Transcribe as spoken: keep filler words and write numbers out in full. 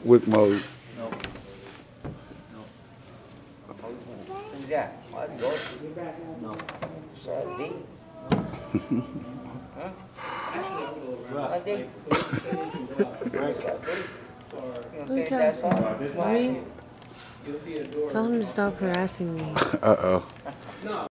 Wick mode. No. No. Who's that? Oh, that's Ghost. No. So D. Huh? What D? What's up, D? You gonna finish that song? Me? Tell him to stop harassing me. Uh oh.